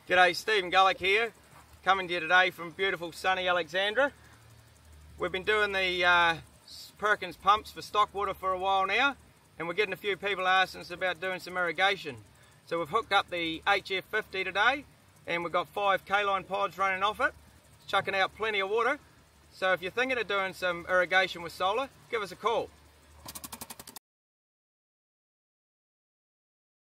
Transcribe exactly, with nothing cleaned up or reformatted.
G'day, Stephen Gullick here, coming to you today from beautiful sunny Alexandra. We've been doing the uh, Perkinz pumps for stock water for a while now, and we're getting a few people asking us about doing some irrigation. So we've hooked up the H F fifty today, and we've got five K-line pods running off it, chucking out plenty of water. So if you're thinking of doing some irrigation with solar, give us a call.